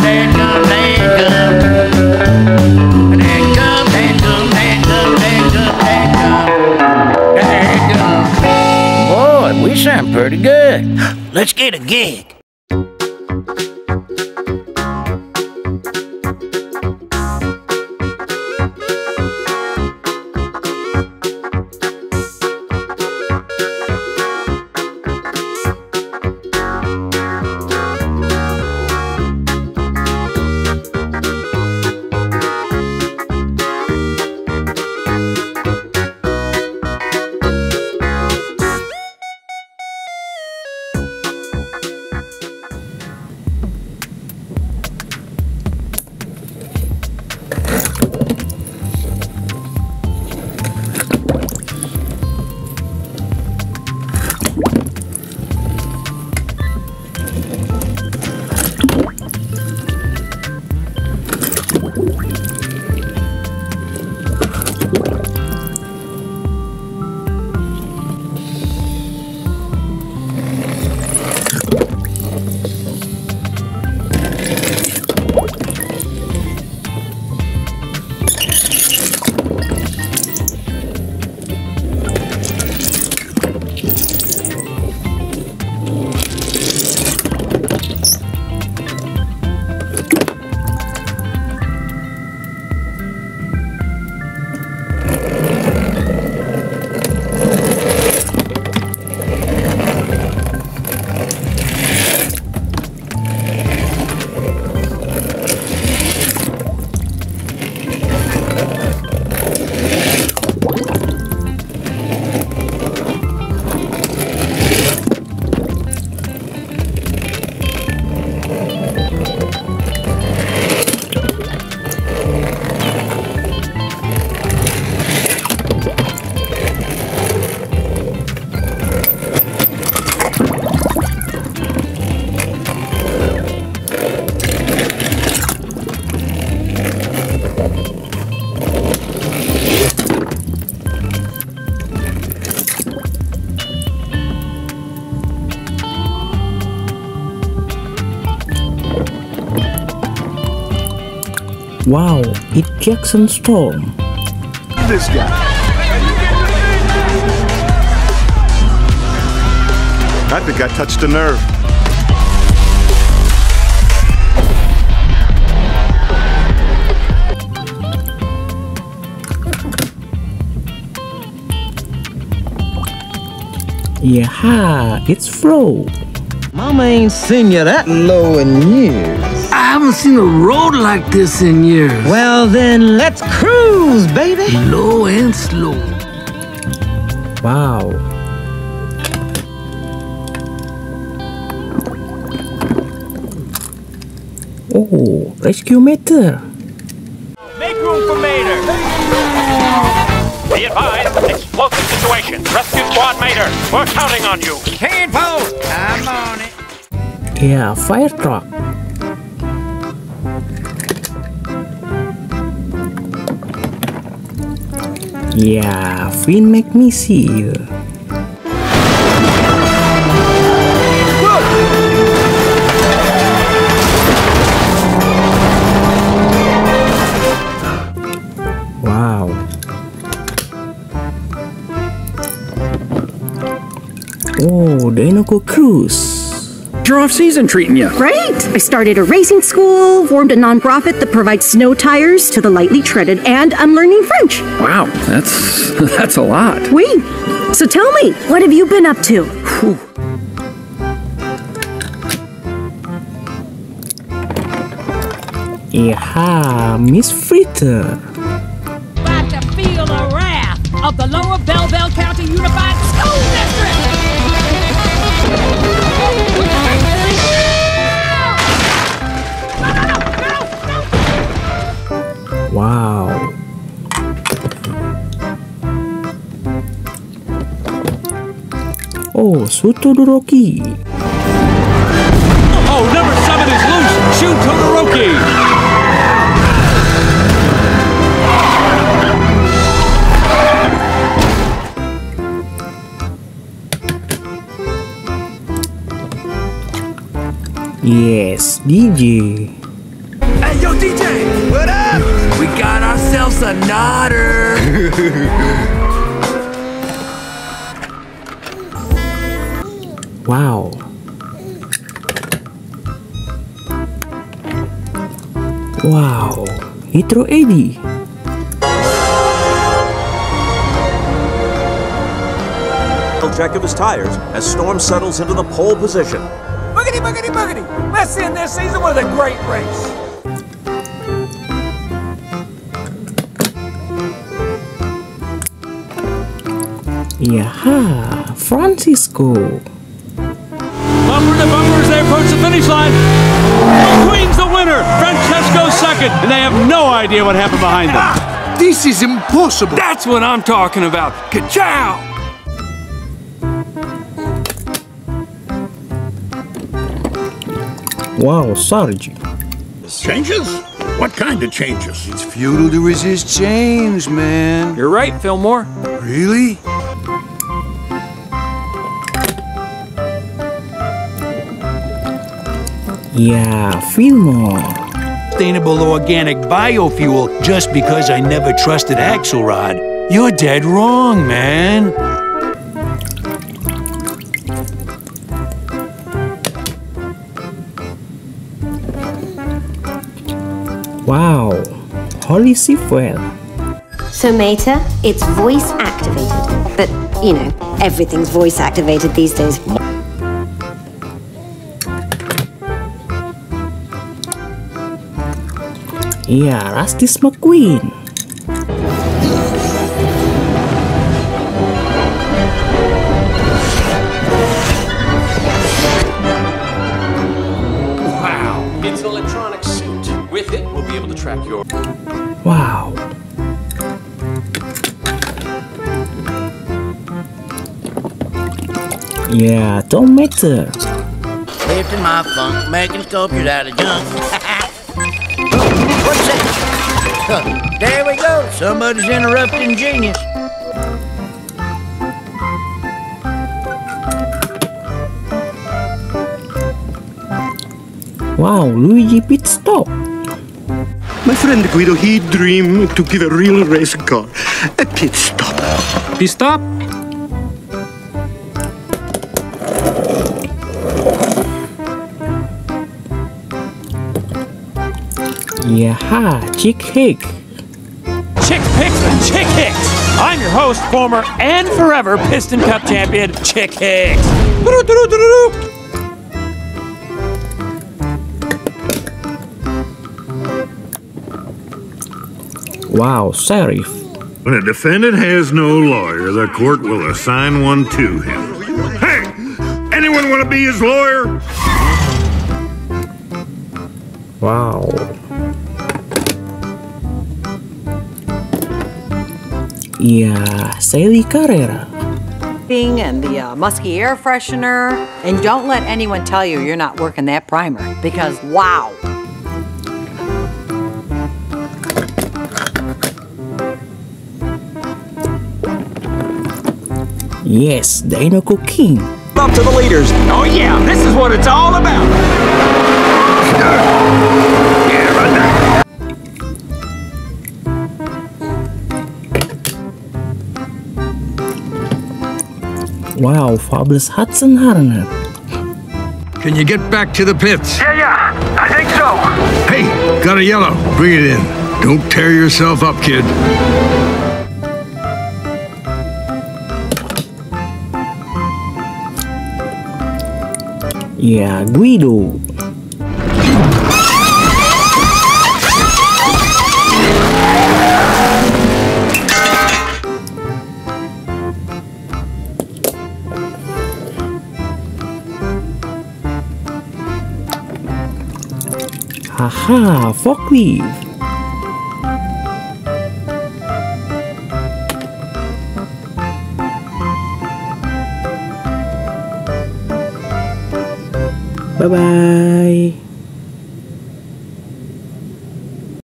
Boy, we sound pretty good. Let's get a gig. Wow, it's Jackson Storm. This guy. I think I touched a nerve. Yeah, it's Flo. Mama ain't seen you that low in years. I haven't seen a road like this in years. Well, then let's cruise, baby. Low and slow. Wow. Oh, rescue meter. Make room for Mater. Be advised, explosive situation. Rescue squad Mater, we're counting on you. Tenfold, I'm on it. Yeah, fire truck. Yeah, Finn McMissile. Wow. Oh, Dinoco Cruise. You're off season treating you. Great! I started a racing school, formed a nonprofit that provides snow tires to the lightly treaded, and I'm learning French. Wow, that's a lot. Oui. So tell me, what have you been up to? Whew. Yeah, Miss Fritter. About to feel the wrath of the Lower Bell Bell County Unified School District! Wow. Oh, Todoroki. Oh, number 7 is loose. Shoot Todoroki. Yes, DJ. Hey, yo, DJ! What up? We got ourselves a nodder. Wow. Wow. Nitro Eddie. Check of his tires as Storm settles into the pole position. Boogity, boogity, boogity! Let's end this season with a great race. Yaha, Francisco. Bumper to bumper as they approach the finish line. McQueen's the winner. Francesco's second, and they have no idea what happened behind them. This is impossible. That's what I'm talking about. Ka-chow! Wow, Sarge. Changes? What kind of changes? It's futile to resist change, man. You're right, Fillmore. Really? Yeah, Fillmore. Sustainable organic biofuel just because I never trusted Axelrod. You're dead wrong, man. Wow, Holy Seafuel. So, Mater, it's voice activated. But, you know, everything's voice activated these days. Yeah, Rastis McQueen. Wow, it's an electronic suit. With it, we'll be able to track your... Wow. Yeah, don't matter. Lifting my funk, making sculptures out of junk. What's that? Huh, there we go. Somebody's interrupting genius. Wow, Luigi pit stop. My friend Guido, he dreamed to give a real race car a pit stop. Pit stop? Yaha, Chick Hick. Chick Picks and Chick Hicks. I'm your host, former and forever Piston Cup champion, Chick Hicks. Wow, Sheriff. When a defendant has no lawyer, the court will assign one to him. Hey! Anyone want to be his lawyer? Wow. Yeah, Sally Carrera. And the musky air freshener. And don't let anyone tell you you're not working that primer, because wow. Yes, Dinoco King. Up to the leaders. Oh yeah, this is what it's all about. Yeah, right there. Wow, Fabulous Hudson Harner. Can you get back to the pits? Yeah, I think so. Hey, got a yellow. Bring it in. Don't tear yourself up, kid. Yeah, Guido. Haha, forklift. Bye-bye.